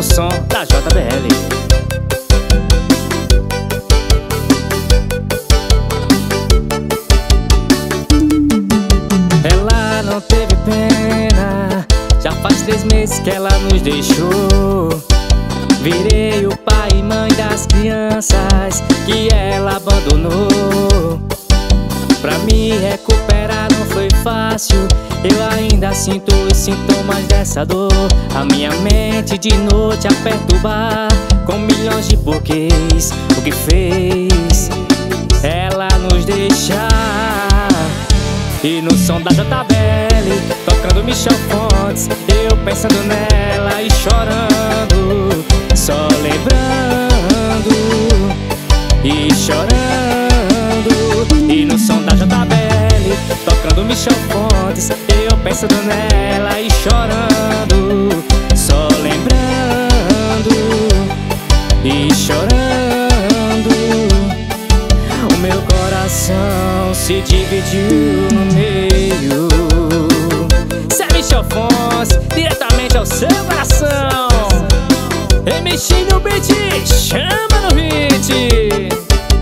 som da JBL. Ela não teve pena, já faz 3 meses que ela nos deixou. Virei o pai e mãe das crianças que ela abandonou. Pra me recuperar não foi fácil, eu ainda sinto os sintomas dessa dor. A minha mente de noite a perturbar com milhões de porquês. O que fez ela nos deixar? E no som da JBL, tocando Michel Fontes, eu pensando nela e chorando, só lembrando e chorando. E no som da JBL, tocando Michel Fontes, eu pensando nela e chorando, só lembrando e chorando. O meu coração se dividiu no meio. Cê é Michel Fontes, diretamente ao seu coração. MC no beat, chama no hit.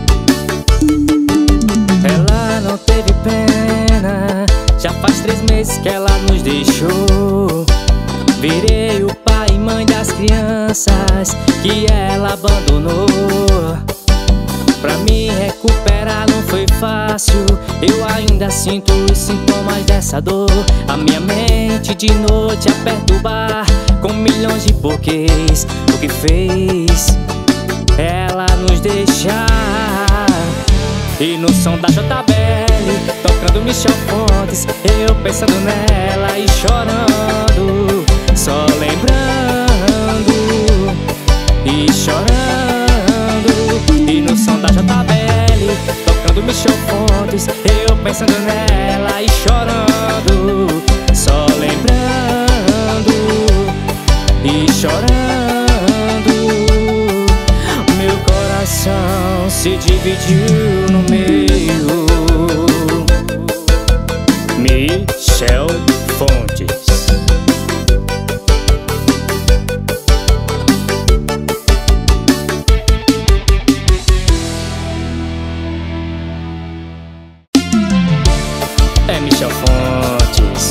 Ela não teve pena, já faz 3 meses que ela nos deixou. Virei o pai e mãe das crianças que ela abandonou. Pra me recuperar não foi fácil, eu ainda sinto os sintomas dessa dor. A minha mente de noite a perturbar com milhões de porquês. O que fez ela nos deixar? E no som da JBL, tocando Michel Fontes, eu pensando nela e chorando, só lembrando e chorando. E no som da JBL, tocando Michel Fontes, eu pensando nela e chorando, só lembrando e chorando. Meu coração se dividiu no meio. Michel Fontes. É Michel Fontes.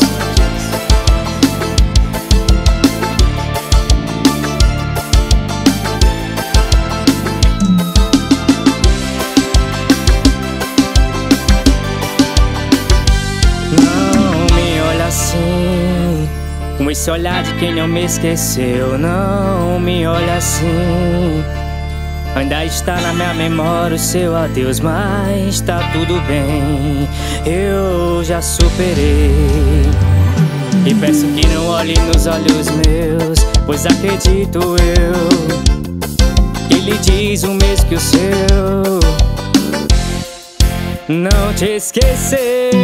Não me olha assim, com esse olhar de quem não me esqueceu. Não me olha assim, ainda está na minha memória o seu adeus, mas tá tudo bem, eu já superei. E peço que não olhe nos olhos meus, pois acredito eu que lhe diz o mesmo que o seu. Não te esqueceu,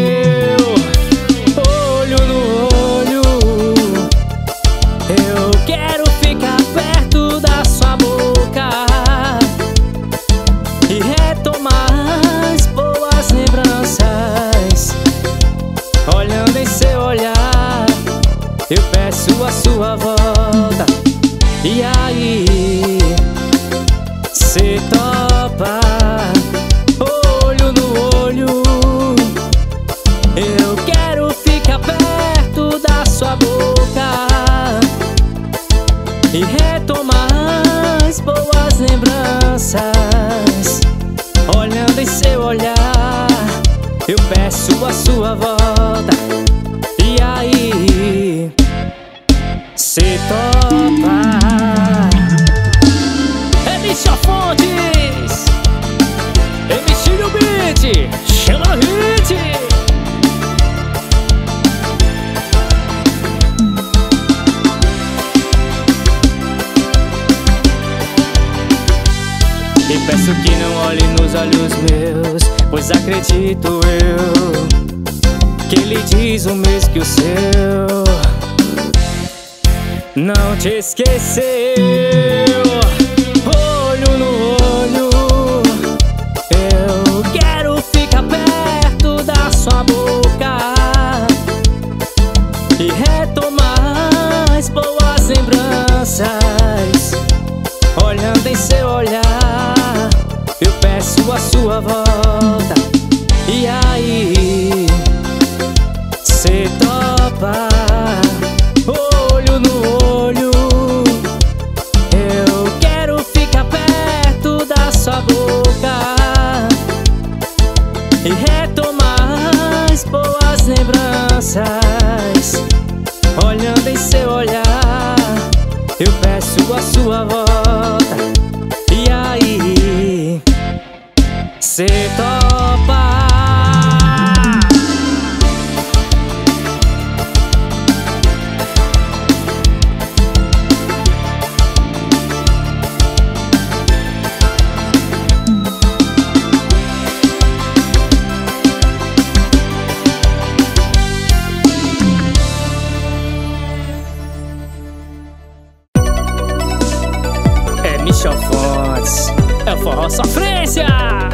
olho no olho, eu quero ficar perto da sua boca e retomar as boas lembranças. Olhando em seu olhar, eu peço a sua volta. E aí, cê topa? Olho no olho, eu quero ficar perto da sua boca e retomar as boas lembranças. Olhando em seu olhar, eu peço a sua volta. E aí, cê topa? É Michel Fontes, MC no beat, chama no hit. E peço que não olhe nos olhos meus, pois acredito eu que ele diz o mesmo que o seu. Não te esqueceu, olho no olho, eu quero ficar perto da sua boca e retomar as boas lembranças. sua volta. E aí, cê topa? Olho no olho, eu quero ficar perto da sua boca e retomar as boas lembranças. Olhando em seu olhar, eu peço a sua volta. E aí, cê topa? Michel Fontes, é o forró sofrência.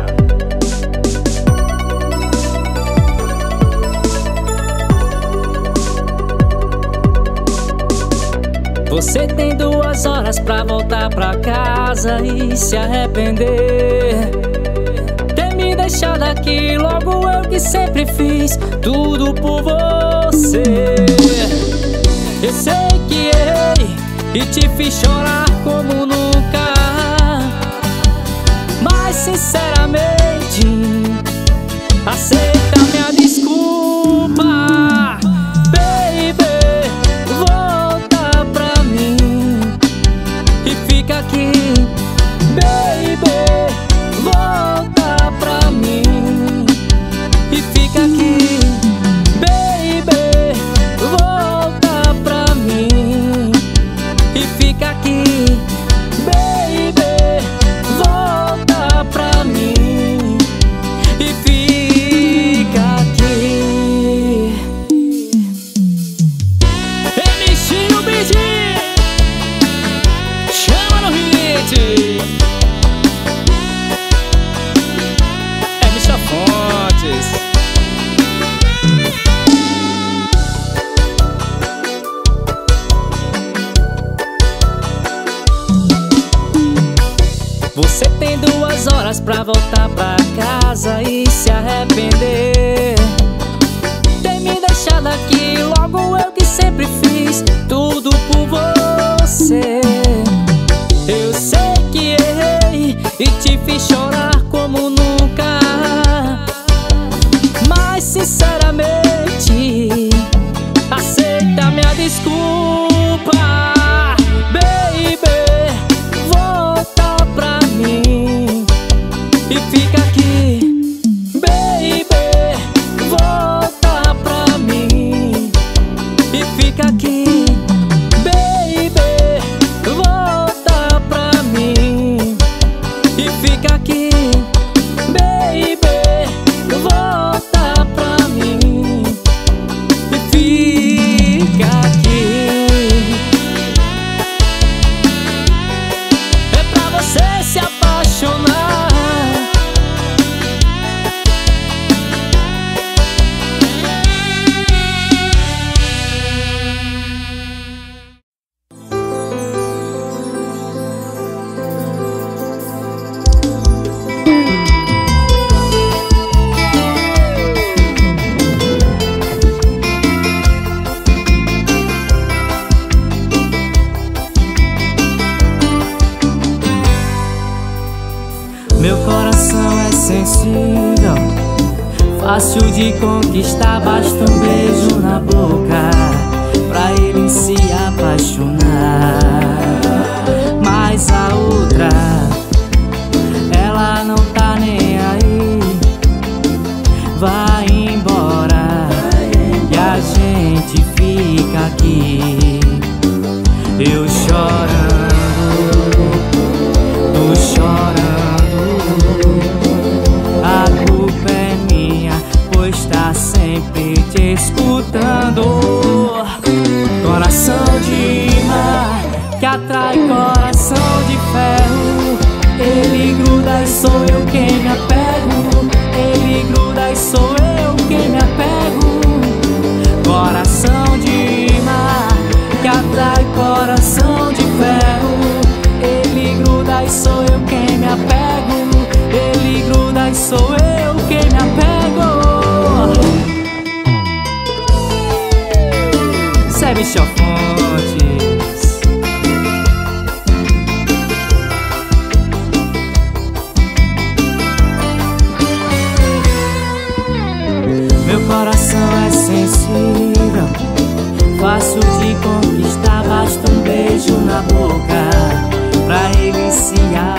Você tem 2 horas pra voltar pra casa e se arrepender. Ter me deixado aqui, logo eu que sempre fiz tudo por você. Eu sei que errei e te fiz chorar como nunca, mas sinceramente aceita minha desculpa. Baby, volta pra mim e fica aqui. Baby, volta pra mim e fica aqui. Baby, volta pra mim e fica aqui. Baby, volta pra mim e fica aqui. MX BG, chama no hit. É Michel Fontes. Você tem 2 horas pra voltar pra casa e se arrepender. Ter me deixado aqui, logo eu que sempre fiz tudo por você. Eu sei que errei e te fiz chorar como nunca, mas sinceramente aceita minha desculpa. Baby, volta pra mim e fica aqui. Baby, volta pra mim e fica aqui. Baby, volta pra mim e fica aqui. Baby, volta pra mim e fica aqui. É pra você se apaixonar. Meu coração é sensível, fácil de conquistar, basta um beijo na boca pra ele se apaixonar. Mas a outra, ela não tá nem aí, vai embora e a gente fica aqui. Eu chorando, tô chorando. A culpa é minha, pois tá sempre te escutando. Coração de mar que atrai coração de ferro. Ele gruda e sou eu quem me apego. Ele gruda e sou eu quem me apego. Coração de mar que atrai coração de ferro. Michel Fontes. Meu coração é sensível, fácil de conquistar, basta um beijo na boca pra ele se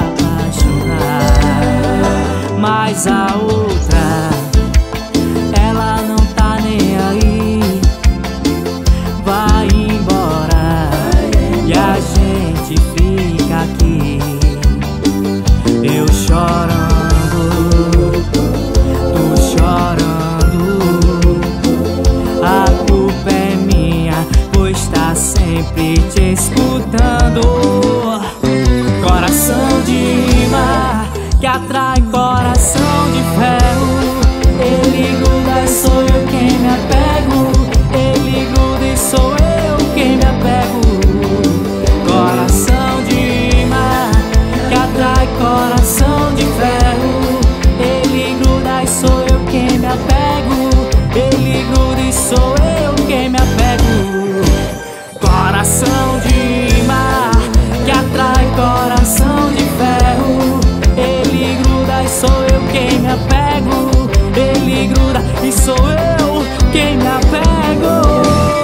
apaixonar. Mas a outra, ela não tá nem aí, vai embora e a gente fica aqui. Eu chorando, tu chorando, a culpa é minha, pois tá sempre te escutando. Coração de mar que atrai coração de ferro, ele gruda e sou eu quem me apego, ele gruda e sou eu quem me apego. Coração de mar que atrai coração de ferro, ele gruda e sou eu quem me apego, ele gruda e sou eu quem me apego. Coração de mar que atrai coração de ferro, ele gruda e sou eu quem me apego, ele gruda e sou eu quem me apego.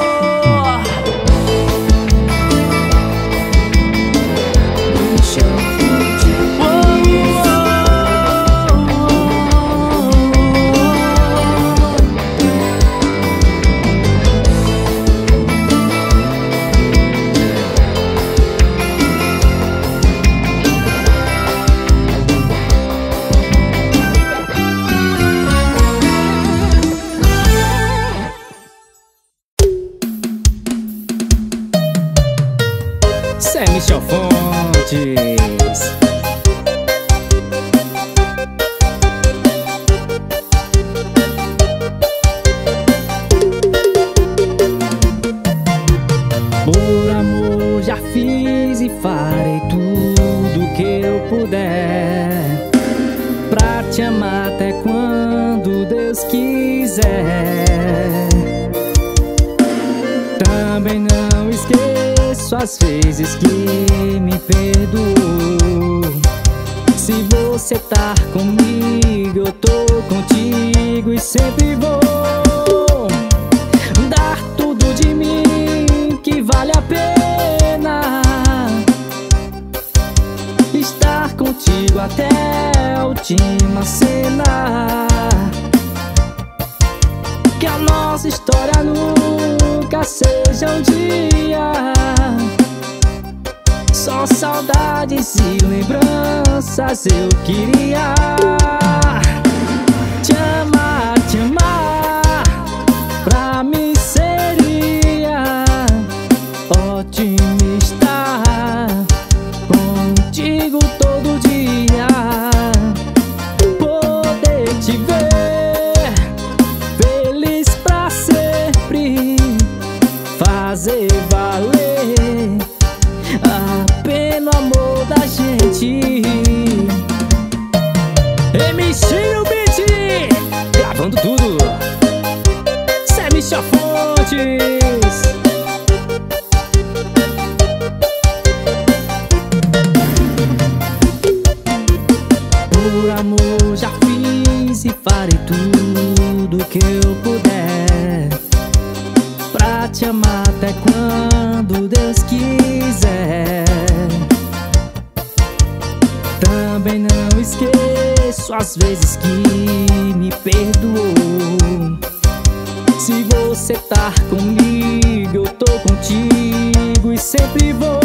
Isso é Michel Fontes. Por amor já fiz e farei tudo que eu puder pra te amar até quando Deus quiser. Também não esqueço as vezes que me perdoou. Se você tá comigo, eu tô contigo e sempre vou dar tudo de mim que vale a pena estar contigo até a última cena. Que a nossa história nunca seja um dia só saudades e lembranças. Eu queria te amar, pra mim seria ótimo estar contigo todo dia, poder te ver feliz pra sempre, fazer valer a pena o amor da gente. MC no beat, gravando tudo. Isso é Michel Fontes. Por amor já fiz e farei tudo que eu puder pra te amar até quando Deus quiser. Também não esqueço as vezes que me perdoou. Se você tá comigo, eu tô contigo e sempre vou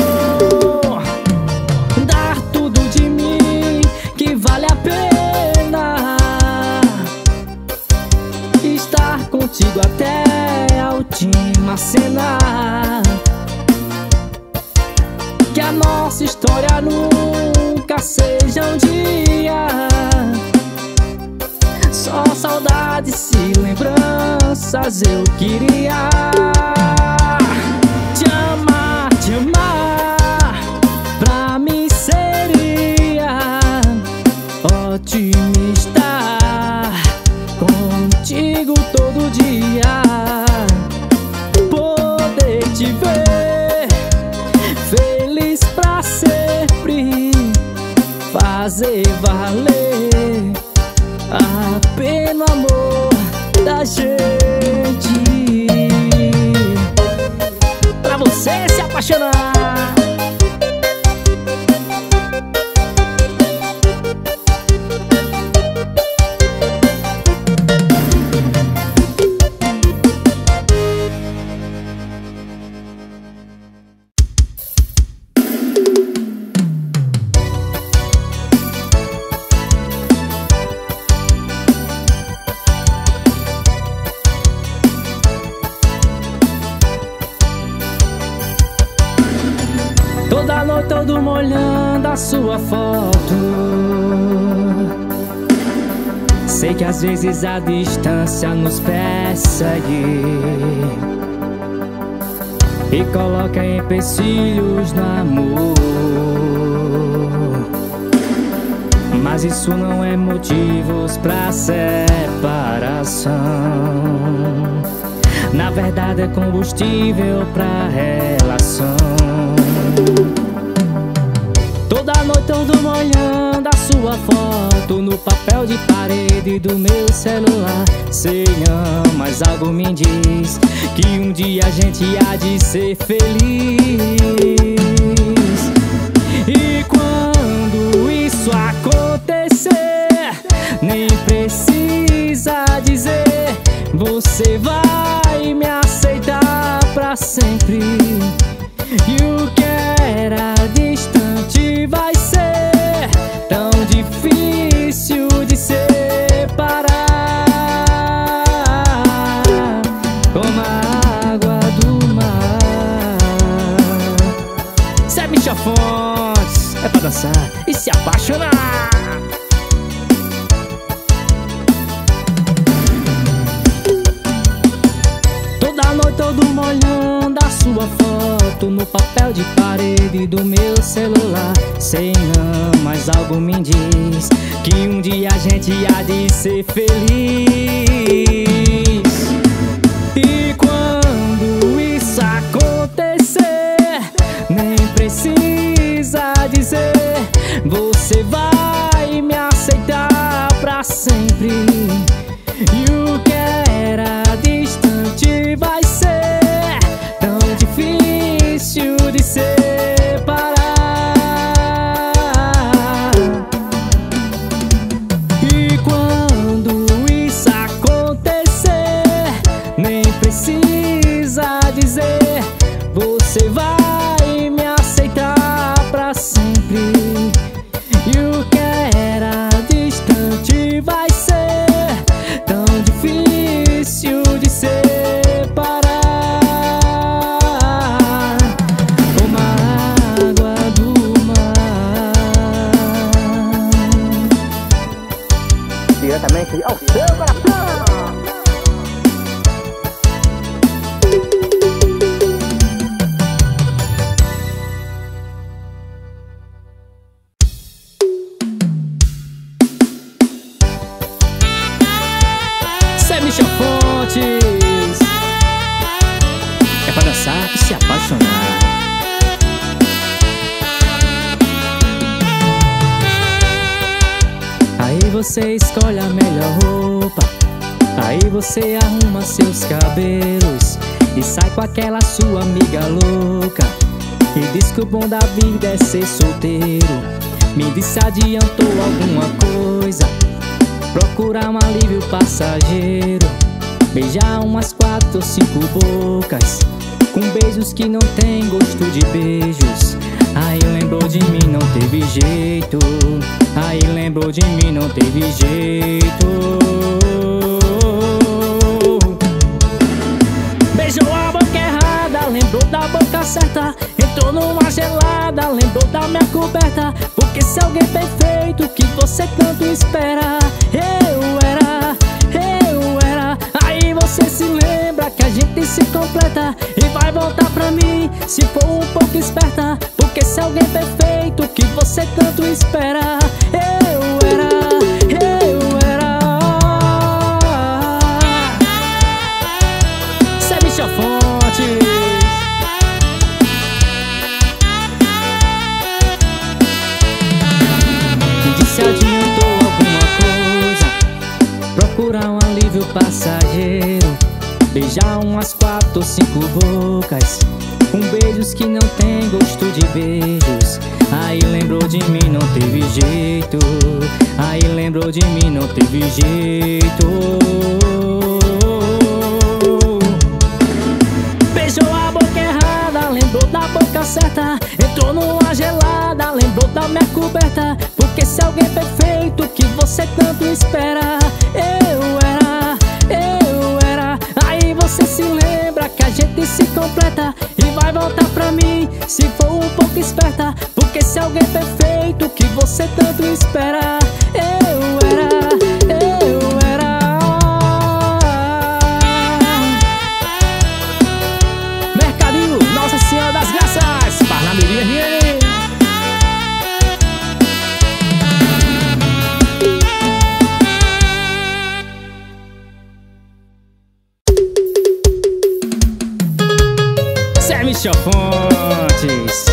dar tudo de mim que vale a pena estar contigo até a última cena. Que a nossa história nunca seja um dia só saudades e lembranças. Eu queria te amar, pra mim seria ótimo estar contigo todo dia, poder te apenas o amor da gente, pra você se apaixonar. Toda noite eu durmo olhando a sua foto. Sei que às vezes a distância nos persegue e coloca empecilhos no amor, mas isso não é motivos pra separação. Na verdade é combustível pra relação. Toda noite eu durmo olhando a sua foto no papel de parede do meu celular. Sei não, mas algo me diz que um dia a gente há de ser feliz. E quando isso acontecer, nem precisa dizer, você vai me aceitar pra sempre. E o que era distante vai ser tão difícil de separar, como a água do mar. Cê é Michel Fontes, é pra dançar e se apaixonar. Toda noite eu durmo olhando a sua foto no papel de parede do meu celular. Sei não, mas algo me diz que um dia a gente há de ser feliz. E quando isso acontecer, nem precisa dizer, você vai me aceitar pra sempre. E o que era distante vai ser tão difícil de separar. E quando isso acontecer, nem precisa dizer, você vai me aceitar pra sempre. E o que era distante vai ser tão difícil de separar, como a água do mar. Diretamente ao seu coração. Cê é Michel Fontes, é pra dançar e se apaixonar. Aí você escolhe a melhor roupa, aí você arruma seus cabelos e sai com aquela sua amiga louca e diz que o bom da vida é ser solteiro. Me disse adiantou alguma coisa, procurar um alívio passageiro, beijar umas 4 ou 5 bocas, com beijos que não tem gosto de beijos. Aí lembrou de mim, não teve jeito. Aí lembrou de mim, não teve jeito. Beijou a boca errada, lembrou da boca certa. Entrou numa gelada, lembrou da minha coberta. Porque se alguém perfeito que você tanto espera, eu era. Aí você se lembra que a gente se completa e vai voltar pra mim se for um pouco esperta. Porque se alguém perfeito que você tanto espera, eu era. Cê é Michel Fontes. Me disse adiantou passageiro, beijar umas 4 ou 5 bocas, com beijos que não tem gosto de beijos. Aí lembrou de mim, não teve jeito. Aí lembrou de mim, não teve jeito. Beijou a boca errada, lembrou da boca certa. Entrou numa gelada, lembrou da minha coberta. Porque se alguém perfeito que você tanto espera, eu era. Aí você se lembra que a gente se completa e vai voltar pra mim se for um pouco esperta. Porque se alguém perfeito que você tanto espera, eu era. Mercadinho, Nossa Senhora das Graças, Parnamirim RN. Michel Fontes.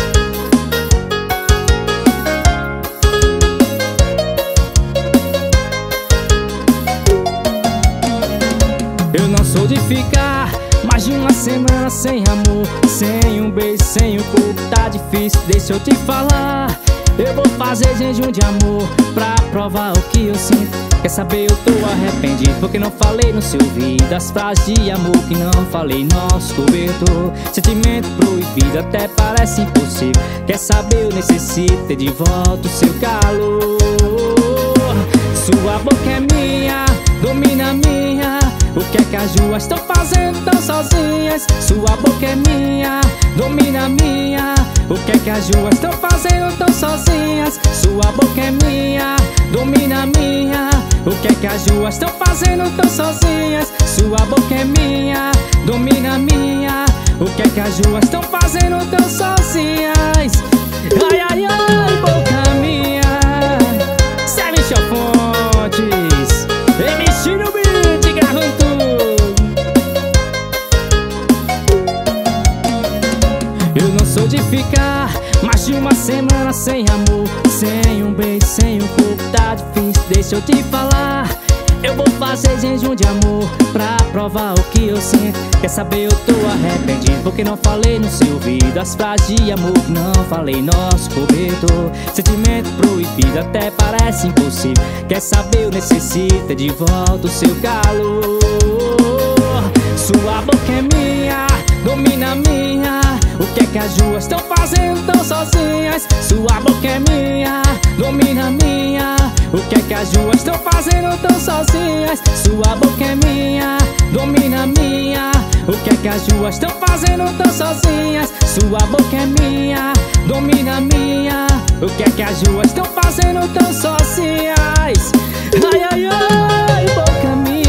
Eu não sou de ficar mais de uma semana sem amor, sem um beijo, sem um corpo, tá difícil, deixa eu te falar. Eu vou fazer jejum de amor pra provar o que eu sinto. Quer saber, eu tô arrependido porque não falei no seu ouvido as frases de amor que não falei nosso cobertor. Sentimento proibido até parece impossível. Quer saber, eu necessito ter de volta o seu calor. Sua boca é minha, domina minha. O que é que as duas estão fazendo tão sozinhas? Sua boca é minha, domina minha. O que é que as duas estão fazendo tão sozinhas? Sua boca é minha, domina minha. O que é que as duas estão fazendo tão sozinhas? Sua boca é minha, domina minha. O que é que as duas estão fazendo tão sozinhas? Ai, ai, ai, boca minha. Zé Michel Fontes, MC no beat, gravando tudo. Eu não sou de ficar mais de uma semana sem amor, sem um beijo, sem um corpo, tá difícil, deixa eu te falar. Eu vou fazer jejum de amor pra provar o que eu sinto. Quer saber, eu tô arrependido porque não falei no seu ouvido as frases de amor que não falei nosso cobertor. Sentimento proibido até parece impossível. Quer saber, eu necessito de volta o seu calor. Sua boca é minha, domina minha. O que é que as duas estão fazendo tão sozinhas? Sua boca é minha, domina minha. O que é que as duas estão fazendo tão sozinhas? Sua boca é minha, domina minha. O que é que as duas estão fazendo tão sozinhas? Sua boca é minha, domina minha. O que é que as duas estão fazendo tão sozinhas? Ai, ai, ai, boca minha.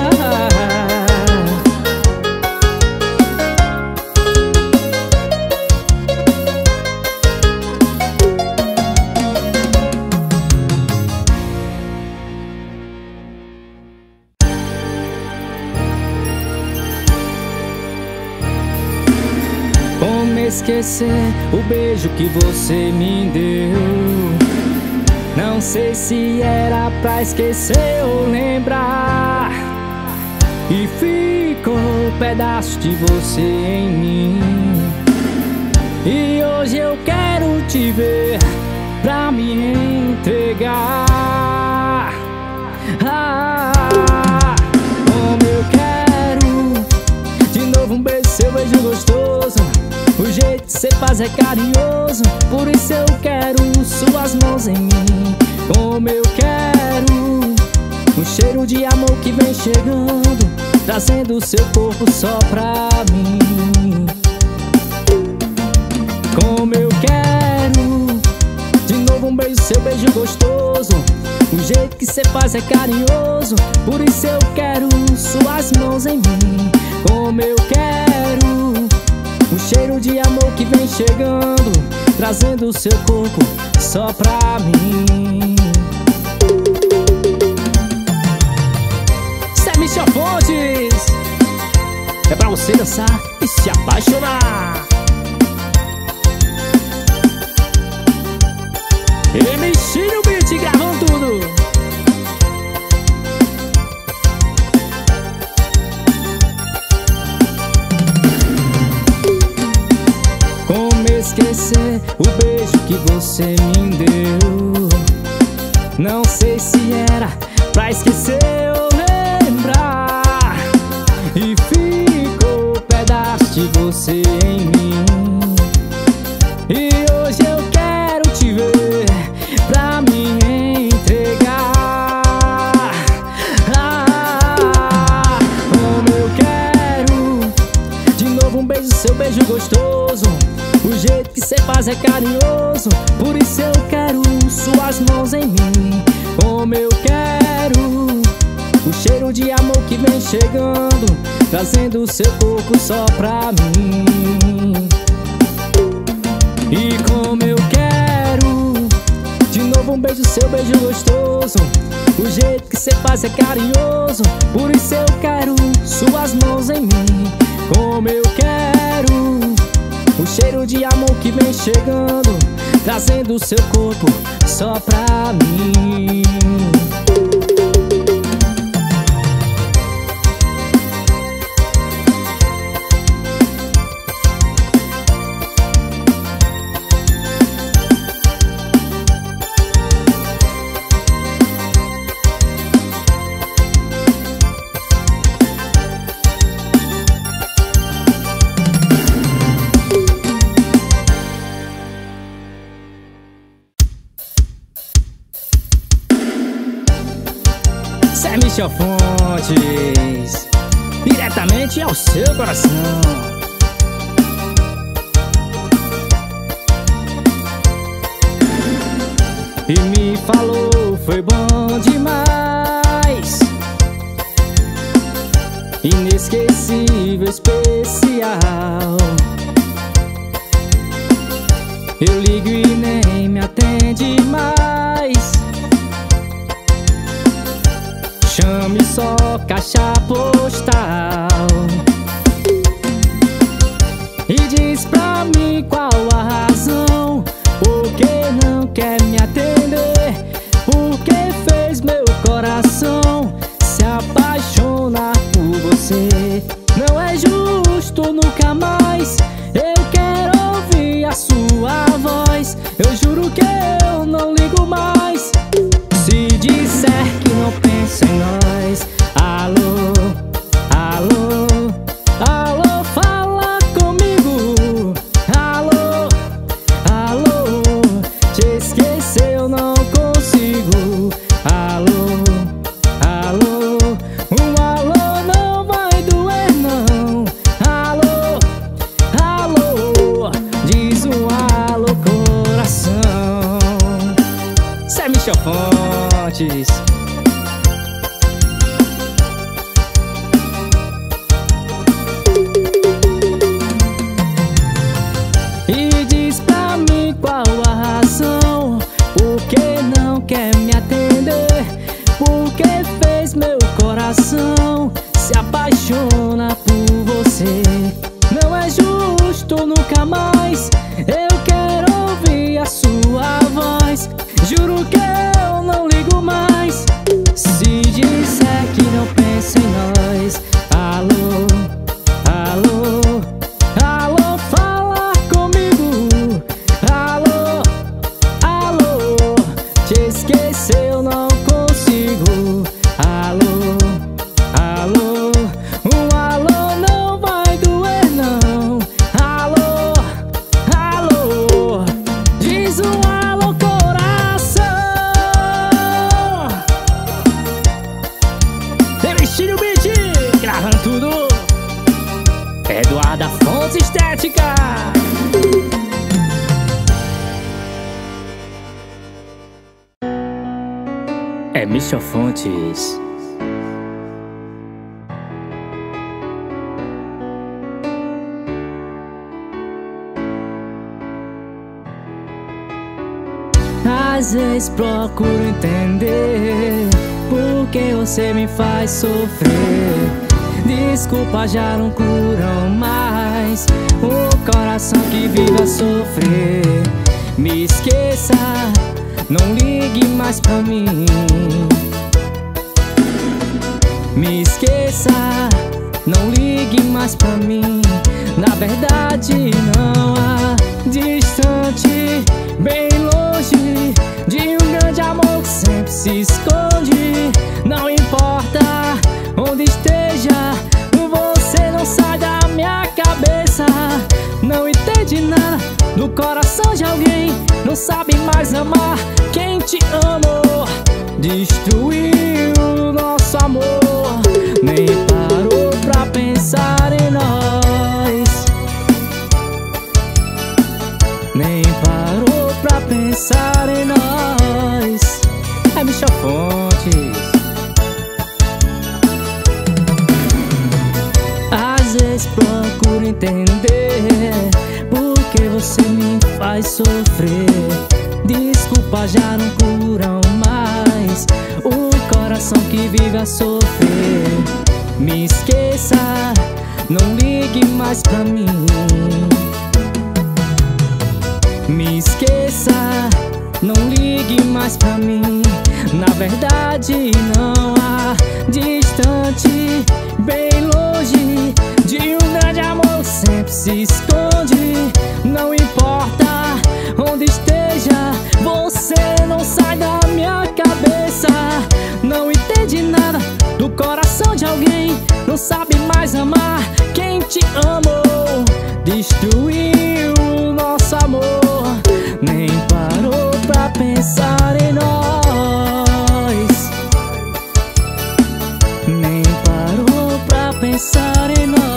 Esquecer o beijo que você me deu. Não sei se era pra esquecer ou lembrar. E ficou um pedaço de você em mim. E hoje eu quero te ver pra me entregar. Como eu quero de novo um beijo, seu beijo gostoso. O jeito que cê faz é carinhoso, por isso eu quero suas mãos em mim. Como eu quero um cheiro de amor que vem chegando, trazendo o seu corpo só pra mim. Como eu quero de novo um beijo, seu beijo gostoso. O jeito que cê faz é carinhoso, por isso eu quero suas mãos em mim. Como eu quero um cheiro de amor que vem chegando, trazendo o seu corpo só pra mim. Zé Michel Fontes, é pra você dançar e se apaixonar. MC no beat, gravando tudo. esquecer o beijo que você me deu. Não sei se era pra esquecer ou lembrar, e ficou pedaço de você em mim. E hoje eu quero te ver pra me entregar. Como eu quero de novo um beijo, seu beijo gostoso. O jeito que cê faz é carinhoso, por isso eu quero suas mãos em mim. Como eu quero o cheiro de amor que vem chegando, trazendo o seu corpo só pra mim. E como eu quero de novo um beijo, seu beijo gostoso. O jeito que cê faz é carinhoso, por isso eu quero suas mãos em mim. Como eu quero o cheiro de amor que vem chegando, trazendo o seu corpo só pra mim. Zé Michel Fontes, diretamente ao seu coração. E me falou, foi bom demais, inesquecível, especial. Eu ligo e nem me atende mais, chame só caixa postal. E diz pra mim qual a razão, por que não quer me atender, por que fez meu coração se apaixonar por você. Não é justo, nunca mais eu quero ouvir a sua voz. Eu juro que eu não ligo mais se disser que não pensa em nós. Alô, alô, alô, fala comigo. Alô, alô, te esquecer eu não consigo. Alô, alô, alô não vai doer não. Alô, alô, diz alô coração. Zé Michel Fontes. E diz pra mim qual a razão, por que não quer me atender, por que fez meu coração se apaixona por você. Não é justo, nunca mais eu quero ouvir a sua voz. Juro que eu não ligo mais se disser que não pensa em nós. Alô, alô, alô, fala comigo. Alô, alô, te esquecer eu não consigo. Alô, alô, alô não vai doer não. Alô, alô, diz alô coração. Elixir o beat, gravando tudo. Eduardo Afonso Estética. É Michel Fontes. Às vezes procuro entender por que você me faz sofrer. Desculpa já não curam mais o coração que vive a sofrer. Me esqueça, não ligue mais pra mim. Me esqueça, não ligue mais pra mim. Na verdade não há distante, bem longe de um grande amor que sempre se esconde. Não importa onde esteja, você não sai da minha cabeça. Não entende nada do coração de alguém, não sabe mais amar quem te amou. Destruiu nosso amor, nem parou pra pensar em nós, nem parou pra pensar em nós. É Michel Fontes. Às vezes procuro entender por que você me faz sofrer. Desculpa já não curam mais o coração que vive a sofrer. Me esqueça, não ligue mais pra mim. Me esqueça, não ligue mais pra mim. Na verdade não há distante, bem longe de um grande amor que sempre se esconde. Não importa onde esteja, você não sai da minha cabeça. Não entende nada do coração de alguém, não sabe mais amar quem te amou. Destruiu nosso amor, nem parou pra pensar em nós, nem parou pra pensar em nós,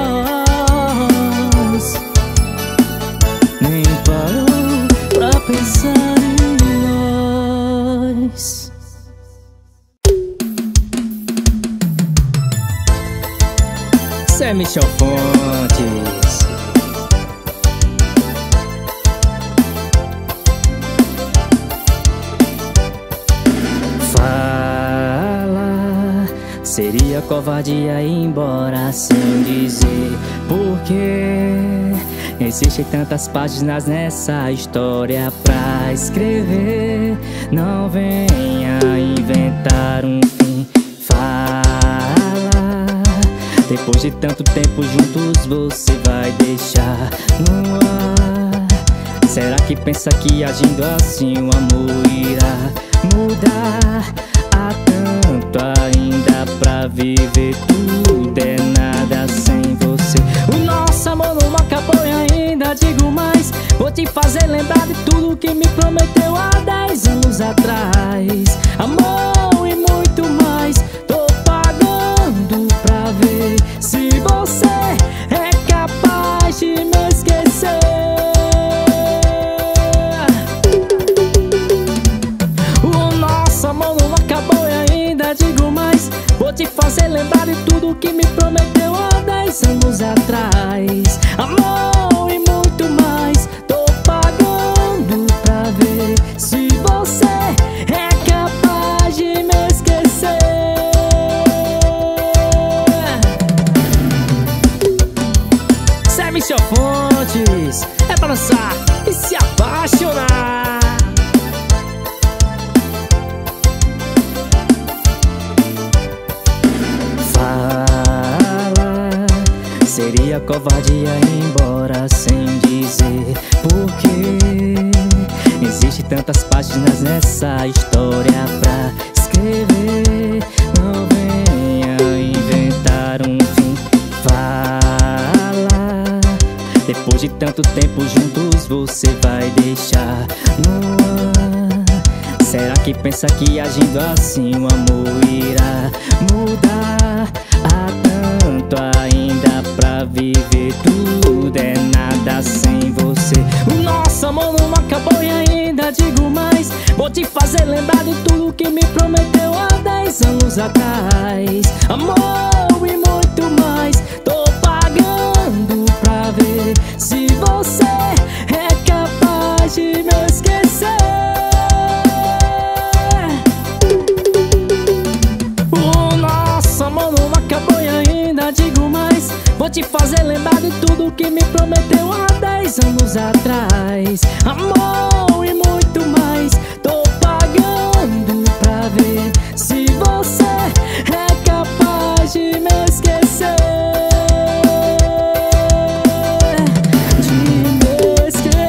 nem parou pra pensar em nós. Isso é Michel Fontes. Fala, seria covardia ir embora sem dizer porquê. Existem tantas páginas nessa história pra escrever. Não venha inventar um fim. Fala, depois de tanto tempo juntos você vai deixar no ar. Será que pensa que agindo assim o amor irá mudar? Há tanto ainda pra viver, tudo é nada sem você. O nosso amor não acabou e ainda digo mais, vou te fazer lembrar de tudo que me prometeu há 10 anos atrás. Amor e muito mais, tô pagando pra ver se você é capaz de me esquecer. O nosso amor não acabou e ainda digo mais, vou te fazer lembrar de tudo que me prometeu há 10 anos atrás. Amor e muito mais, tô pagando pra ver se você é capaz de me esquecer. Isso é Michel Fontes, é pra dançar e se apaixonar. Seria covardia ir embora sem dizer porquê. Existem tantas páginas nessa história pra escrever. Não venha inventar um fim. Fala, depois de tanto tempo juntos você vai deixar no ar. Será que pensa que agindo assim o amor irá mudar? Há tanto ainda pra viver, tudo é nada sem você. O nosso amor não acabou e ainda digo mais, vou te fazer lembrar de tudo que me prometeu há 10 anos atrás. Amor e muito mais, tô pagando pra ver se você é capaz de me esquecer. O nosso amor não acabou e ainda digo mais, vou te fazer lembrar de tudo que me prometeu há 10 anos atrás. Amor e muito mais, tô pagando pra ver se você é capaz de me esquecer. De me esquecer.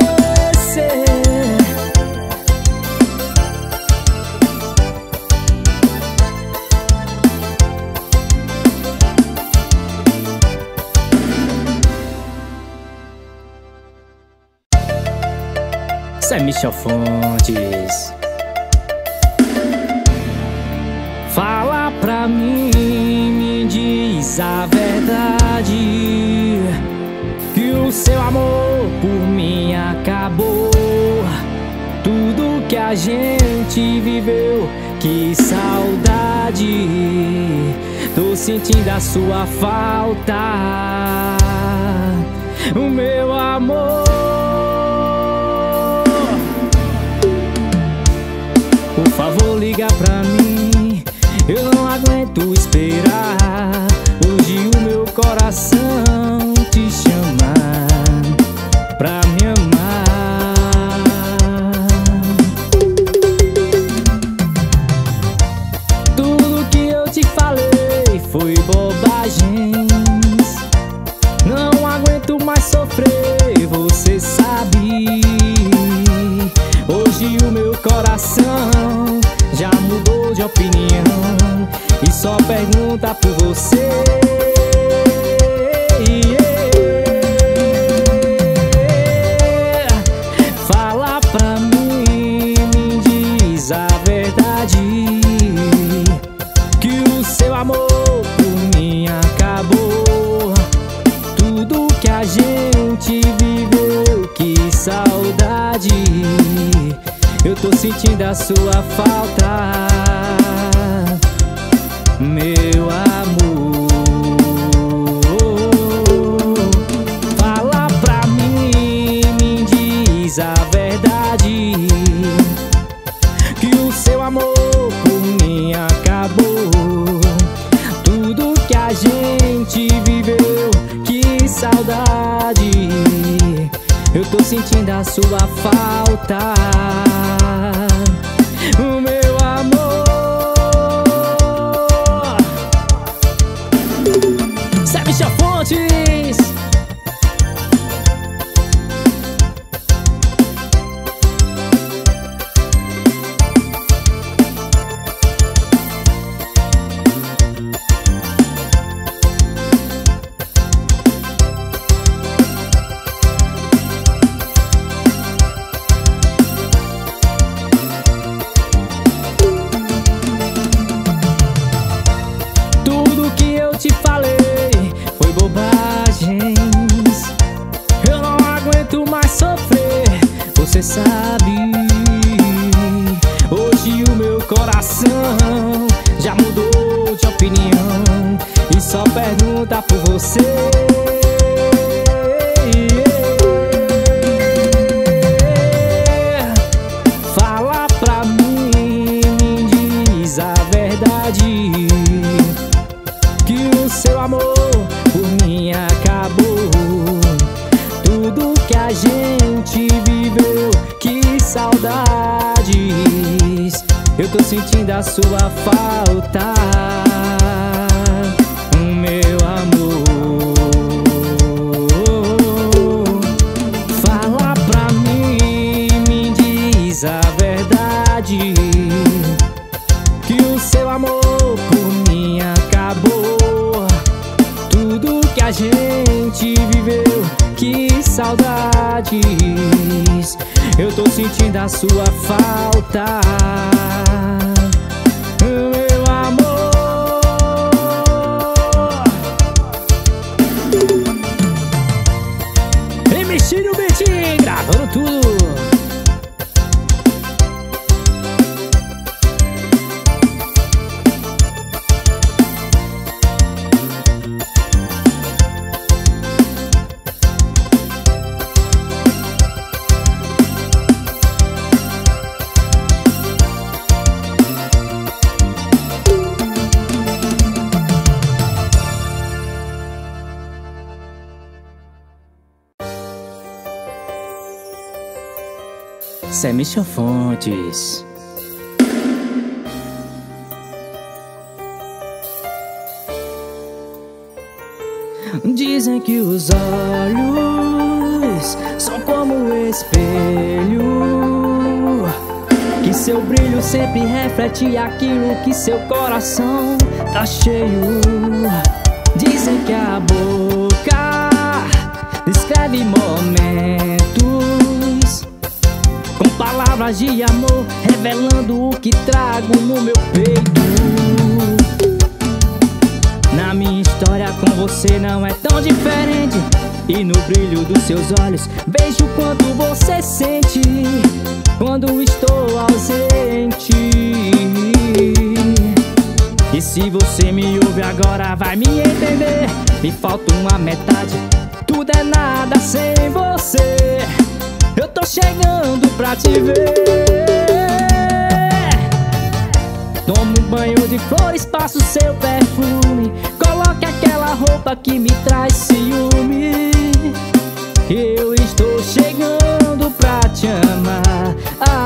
Cê é Michel Fontes. Fala pra mim, me diz a verdade, que o seu amor por mim acabou. Tudo que a gente viveu, que saudade. Tô sentindo a sua falta, o meu amor. Por favor, liga pra mim, eu não aguento esperar. Hoje o meu coração te chama pra me amar. Tudo que eu te falei foi bobagens. Não aguento mais sofrer, você sabe. Hoje o meu coração já mudou de opinião e só pergunta por você. Fala pra mim, me diz a verdade, que o seu amor por mim acabou. Tudo que a gente viveu, que saudade. Eu tô sentindo a sua falta, meu amor. Fala pra mim, me diz a verdade, que o seu amor por mim acabou. Tudo que a gente viveu, que saudade. Eu tô sentindo a sua falta, o meu amor. Cê é Michel Fontes. Te falei foi bobagens. Eu não aguento mais sofrer, você sabe. Hoje o meu coração já mudou de opinião e só pergunta por você. Fala pra mim, me diz a verdade, que o seu amor por mim acabou. Tudo que a gente viveu, que saudades. Eu tô sentindo a sua falta, meu amor. Fala pra mim, me diz a verdade, que o seu amor por mim acabou. Tudo que a gente viveu, que saudades. Eu tô sentindo a sua falta, meu amor. Emicílio Betim, gravando tudo. Cê é Michel Fontes. Dizem que os olhos são como o espelho, que seu brilho sempre reflete aquilo que seu coração tá cheio. Dizem que a boca descreve momentos palavras de amor, revelando o que trago no meu peito. Na minha história com você não é tão diferente, e no brilho dos seus olhos vejo quanto você sente quando estou ausente. E se você me ouve agora vai me entender. Me falta uma metade, tudo é nada sem você. Eu tô chegando pra te ver. Toma um banho de flores, passa o seu perfume, coloque aquela roupa que me traz ciúme. Eu estou chegando pra te amar.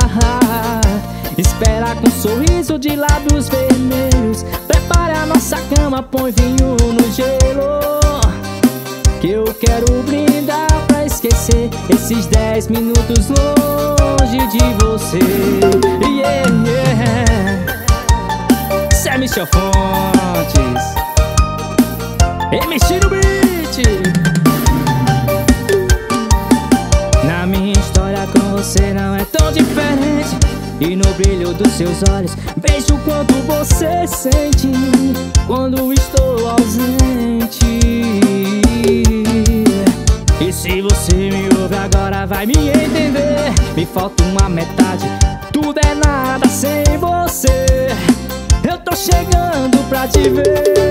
Espera com um sorriso de lábios vermelhos. Prepare a nossa cama, põe vinho no gelo, que eu quero brindar pra esquecer esses 10 minutos longe de você. Yeah, yeah. Cê é Michel Fontes, MC no beat. Na minha história com você não é tão diferente, e no brilho dos seus olhos vejo o quanto você sente quando estou ausente. E se você me ouve agora vai me entender. Me falta uma metade, tudo é nada sem você. Eu tô chegando pra te ver.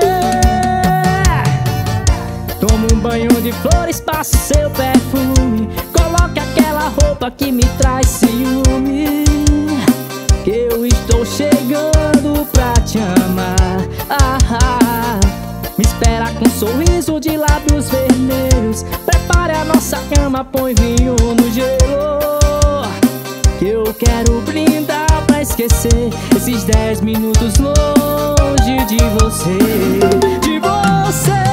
Toma um banho de flores, passa o seu perfume, coloque aquela roupa que me traz ciúme, que eu estou chegando pra te amar. Me espera com um sorriso de lábios vermelhos. Prepare a nossa cama, põe vinho no gelo, que eu quero brindar pra esquecer esses 10 minutos longe de você. De você.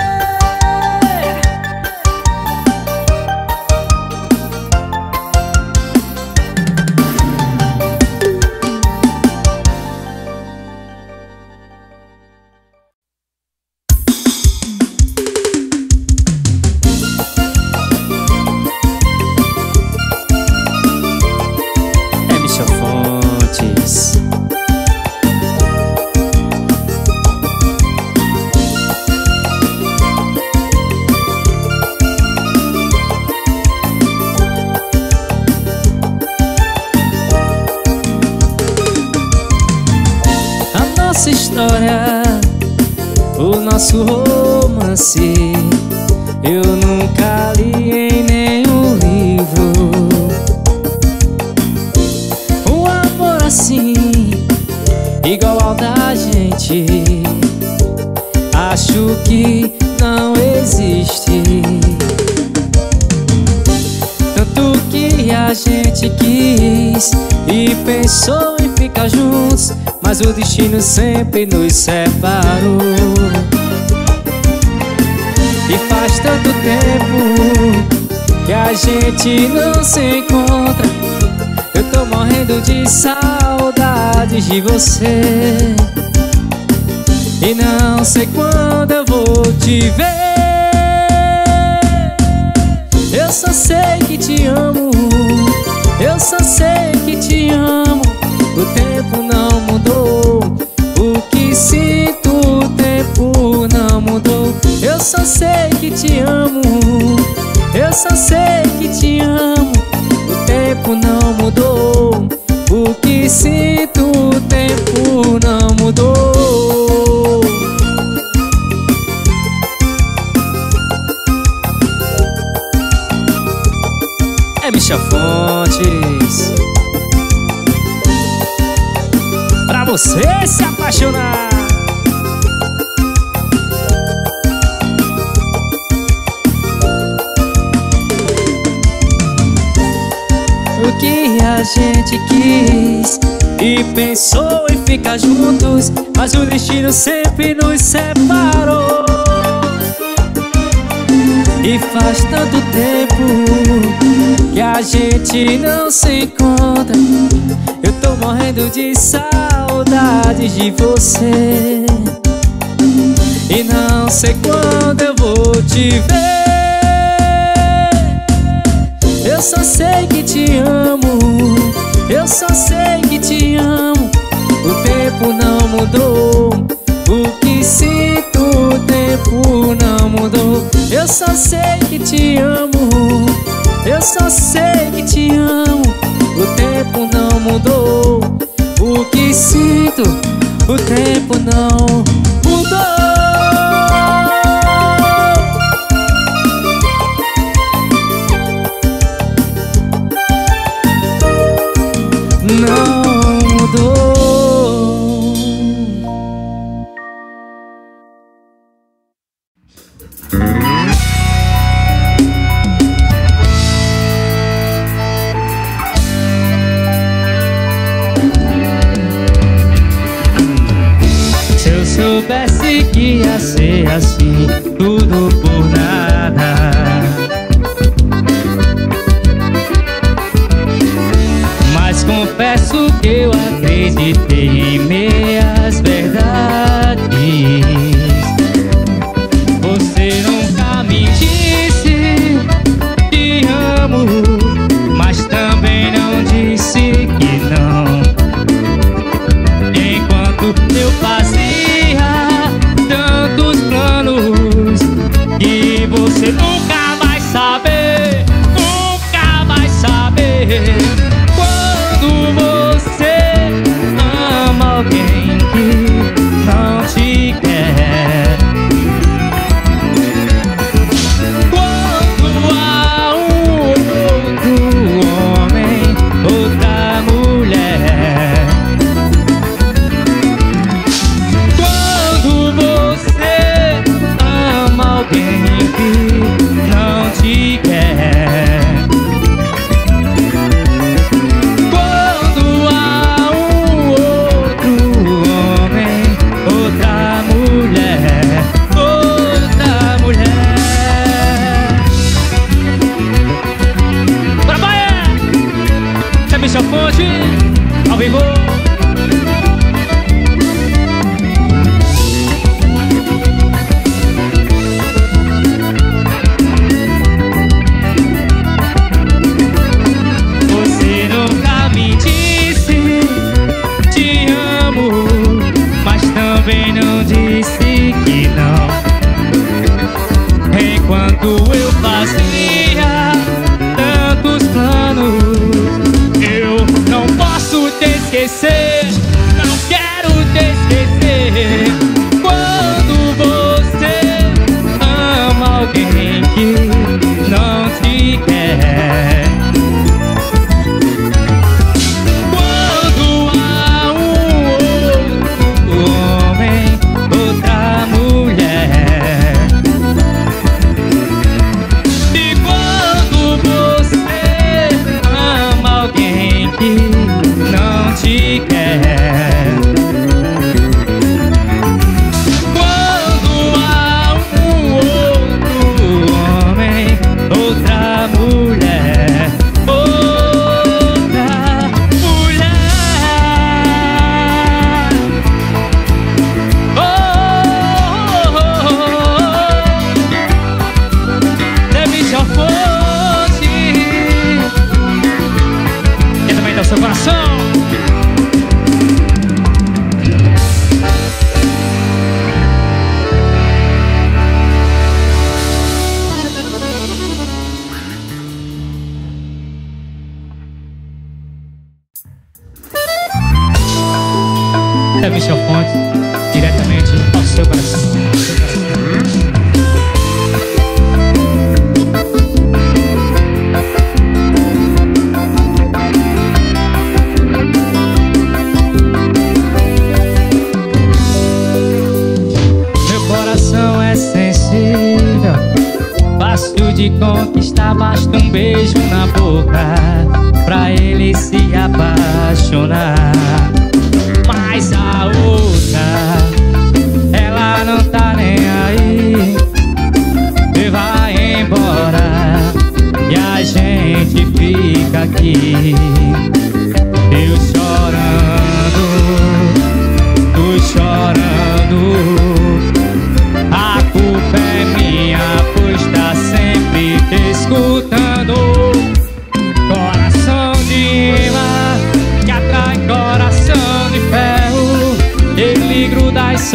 Nossa história, o nosso romance, eu nunca li em nenhum livro. Um amor assim, igual ao da gente, acho que não existe. Tanto que a gente quis e pensou em ficar juntos, mas o destino sempre nos separou. E faz tanto tempo que a gente não se encontra. Eu tô morrendo de saudades de você, e não sei quando eu vou te ver. Eu só sei que te amo, eu só sei que te amo. O tempo não mudou, o que sinto, o tempo não mudou. Eu só sei que te amo, eu só sei que te amo. O tempo não mudou, o que sinto, o tempo não mudou. É Michel Fontes, pra você se apaixonar. O que a gente quis e pensou em ficar juntos, mas o destino sempre nos separou. E faz tanto tempo que a gente não se encontra. Eu tô morrendo de saudades de você, e não sei quando eu vou te ver. Eu só sei que te amo, Eu só sei que te amo, o tempo não mudou. O que sinto, o tempo não mudou. Eu só sei que te amo, eu só sei que te amo. O tempo não mudou. O que sinto, o tempo não mudou. Não mudou. Se eu soubesse que ia ser assim, tudo por nada, mas confesso que eu acreditei em meias verdades. Você nunca me disse te amo, mas também não disse que não. Enquanto eu fazia tantos planos que você nunca vai saber, nunca vai saber. Você ama alguém que não te quer. Quando há um outro homem, outra mulher. Quando você ama alguém que não te quer. Fonte, ao vivo. Você nunca me disse te amo, mas também não disse que não. Enquanto eu fazia tantos planos, não posso te esquecer, não quero te esquecer. Quando você ama alguém que não te quer. Quando há um outro homem, outra mulher. E quando você ama alguém que não te quer. Quando há um outro homem, outra mulher, outra mulher. Oh, oh, oh, oh. Deve já fosse. E também dá o seu coração. Da Michel Fonte, diretamente ao seu coração. Meu coração é sensível, fácil de conquistar, basta um beijo na boca pra ele se apaixonar. Mas a outra, ela não tá nem aí, e vai embora e a gente fica aqui. Eu chorando, tu chorando, a culpa é minha, pois tá sempre te escutando. Coração de imã,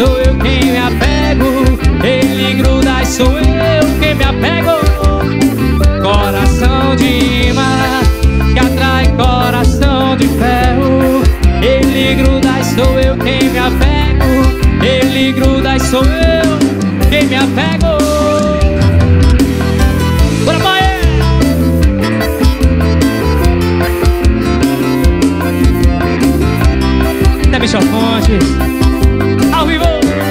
sou eu quem me apego. Ele gruda e sou eu quem me apego. Coração de imã que atrai coração de ferro. Ele gruda e sou eu quem me apego. Ele gruda e sou eu quem me apego. Bora, pai! Michel Fontes, ao vivo.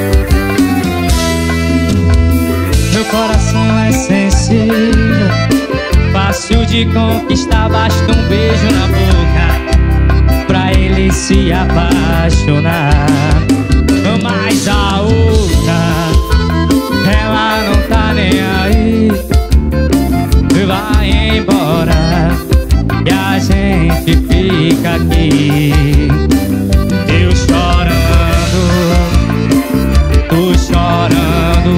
Meu coração é sensível, fácil de conquistar, basta um beijo na boca pra ele se apaixonar. Mas a outra, ela não tá nem aí, vai embora e a gente fica aqui. Eu chorando, tô chorando,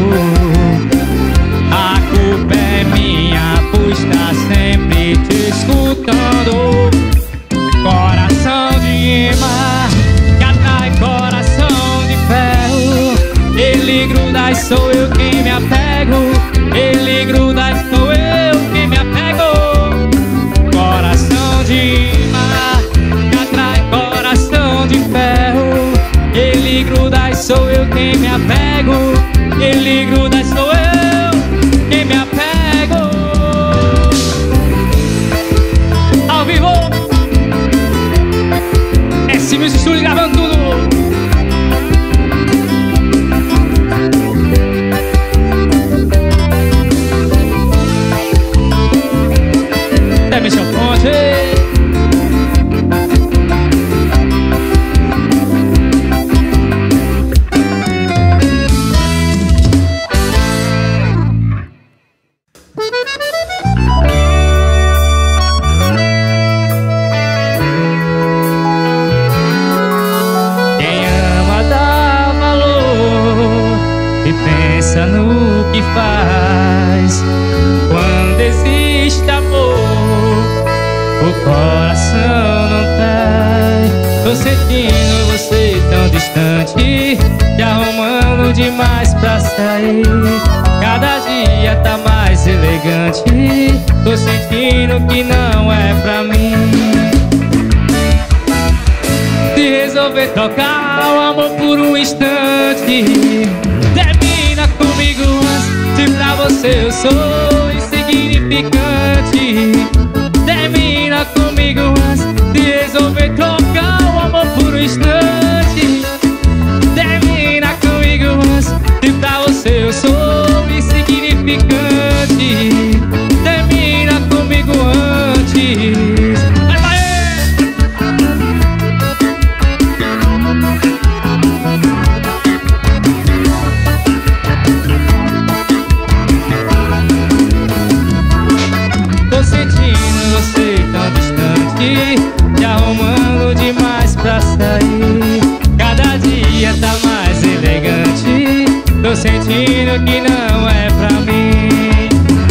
a culpa é minha por estar sempre te escutando. Coração de imã que atrai coração de ferro. Ele gruda e sou eu quem me apego. Ele gruda e sou eu quem me apego. Coração de imã que atrai coração de ferro. Ele gruda e sou eu quem me apego. Ele gruda e sou eu quem me apego. Ao vivo, esse Music Studio gravando tudo. É Michel Fontes. Pensa no que faz. Quando existe amor, o coração não cai. Tô sentindo você tão distante, te arrumando demais pra sair. Cada dia tá mais elegante. Tô sentindo que não é pra mim. Se resolver trocar o amor por um instante, termina comigo antes. Se pra você eu sou insignificante, termina comigo antes. Se resolver trocar o amor por um instante, termina comigo antes. Se pra você eu sou insignificante, termina comigo antes. Te arrumando demais pra sair. Cada dia tá mais elegante. Tô sentindo que não é pra mim.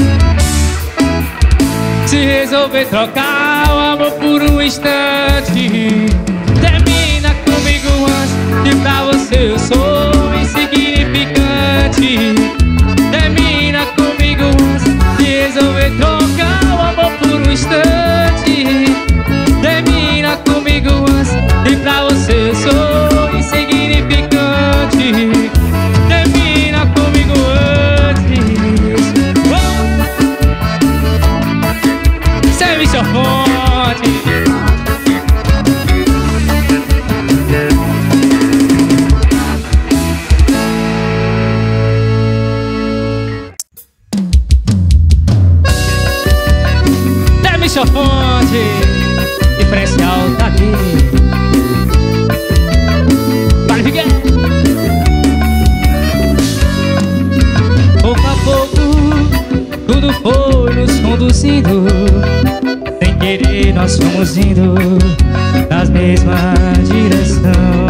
Se resolver trocar o amor por um instante, termina comigo antes. Se pra você eu sou insignificante, termina comigo antes. Se resolver trocar o amor por um instante, termina comigo antes. E pra você eu sou insignificante, termina comigo antes. Sem Michel Fontes. Sem Michel Fontes. Diferencial tá aqui. Vale, fica. Pouco a pouco tudo foi nos conduzindo. Sem querer nós fomos indo na mesma direção.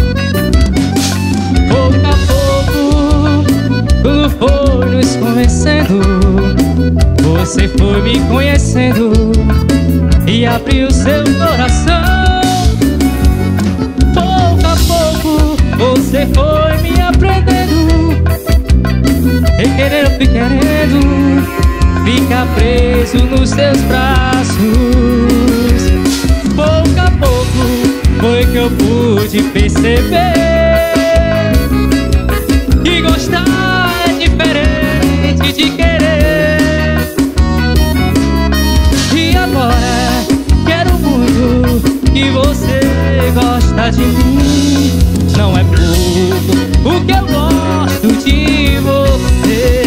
Pouco a pouco tudo foi nos convencendo. Você foi me conhecendo e abriu seu coração. Pouco a pouco você você foi me aprendendo. E querendo, fui querendo ficar preso nos seus braços. Pouco a pouco foi que eu pude perceber que gostar é diferente de querer. E agora quero muito que você gosta de mim. Não é pouco o que eu gosto de você.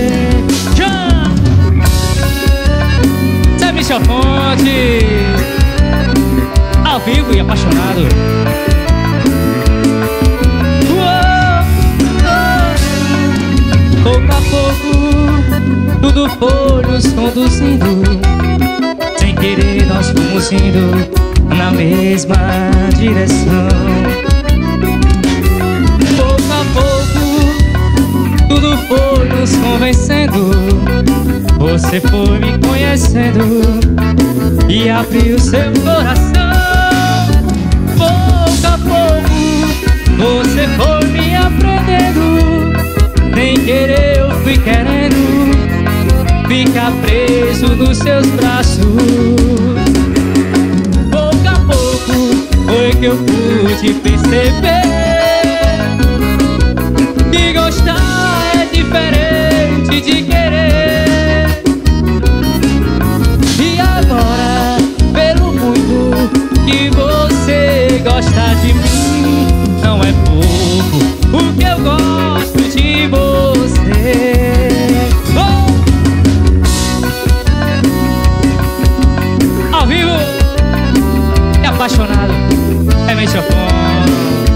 Zé Michel Fonte, ao vivo e apaixonado. Pouco a pouco tudo foi nos conduzindo. Sem querer nós fomos indo na mesma direção. Pouco a pouco tudo foi nos convencendo. Você foi me conhecendo e abriu seu coração. Pouco a pouco você foi me aprendendo. Sem querer eu fui querendo ficar preso nos seus braços. Pouco a pouco foi que eu pude perceber que gostar é diferente de querer. E agora, pelo muito que você gosta de mim, não é pouco o que eu gosto de você. Ao vivo e apaixonado, é Michel Fonte.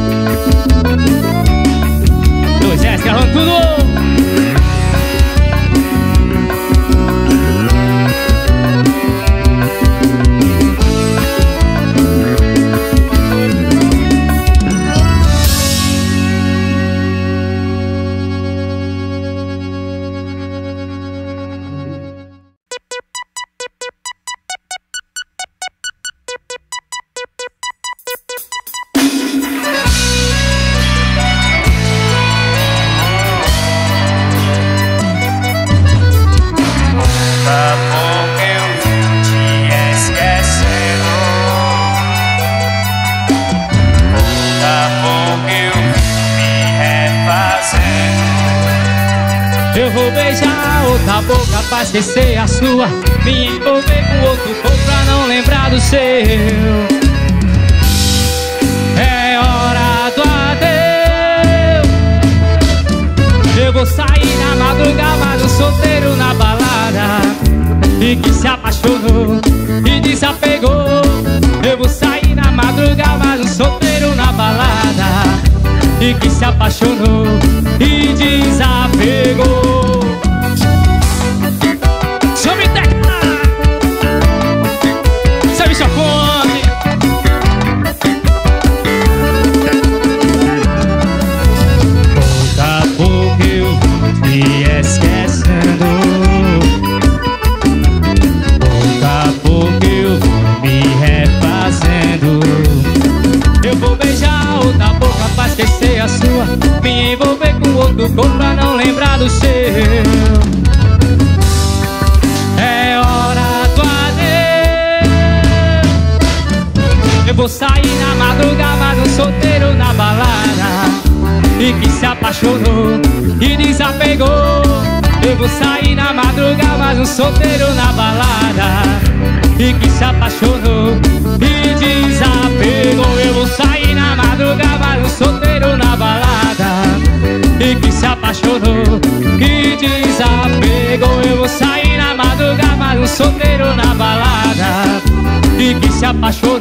Dois S gravando tudo. Eu vou beijar outra boca pra esquecer a sua, me envolver com outro corpo pra não lembrar do seu. É hora do adeus. Eu vou sair na madrugada, mas um solteiro na balada e que se apaixonou e desapegou. Eu vou sair na madrugada, mas um solteiro na balada e que se apaixonou e desapegou. Chame tecla, Zé Michel Fonte. Pouco a pouco eu vou me esquecendo. Pouco a pouco eu vou me refazendo. Eu vou beijar outra boca pra esquecer a sua, me envolver com outro corpo pra não lembrar do seu. É hora do adeus. Eu vou sair na madrugada, mas um solteiro na balada e que se apaixonou e desapegou. Eu vou sair na madrugada, mas um solteiro na balada e que se apaixonou e desapegou. Eu vou sair na madrugada, mas um solteiro na balada e que se apaixonou e desapegou. Eu vou sair na madrugada, mas um solteiro na balada e que se apaixonou